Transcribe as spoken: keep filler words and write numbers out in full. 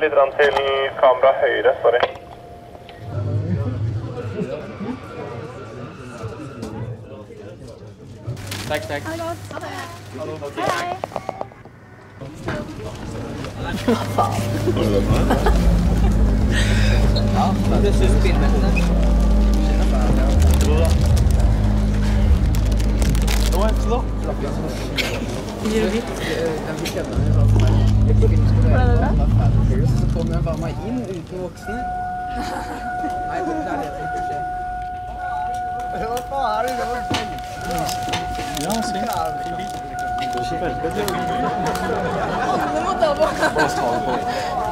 litt til kamera høyre, sorry. Takk, takk. Ha det godt. Ha det. Hallo, ok. Hei. Hva faen? Har du det med? Ja, det synes bilmestene. Hvor da? Nå er det ikke da. Gir du hvitt? Den fikk kjenne meg sånn her. Jeg fikk inn på det. Hvordan er det? Fast&Furious, så kom jeg bare meg inn uten voksne. Nei, det er det som ikke skjer. Hva faen er det du gjør? Ja, se. Det går så veldig. Nå må ta på. Bare ta det på.